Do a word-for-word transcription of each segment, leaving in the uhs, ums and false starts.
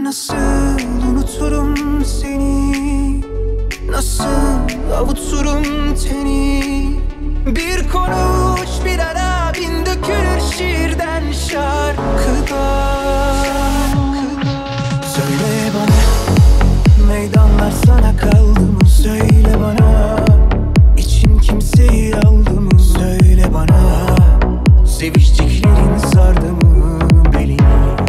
Nasıl unuturum seni, nasıl avuturum teni. Bir konuş bir ara, bin dökülür şiirden şarkıda. Söyle bana, meydanlar sana kaldı mı? Söyle bana, için kimseyi aldı mı? Söyle bana, seviştiklerin sardı mı belini?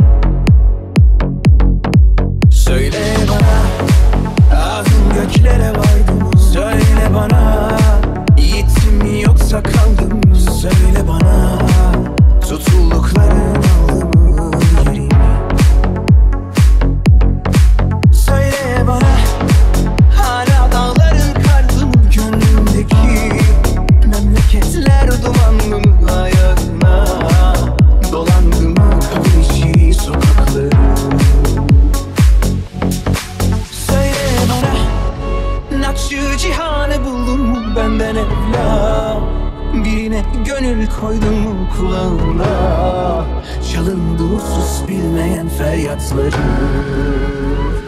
Söyle bana, ağzın göklere vardı mı? Söyle bana, gittim mi yoksa kaldım mı? Söyle bana, tutuldukların aldı mı yerini? Söyle bana, hala dağların karlı mı? Gönlümdeki memleketler dumanlı mı? Ayağına dolandı mı kabul içi sokakları? Söyle bana, nakşı cihanı buldun mu benden evla? Birine gönül koydun mu kulağına? Çalındı usus bilmeyen feryatları.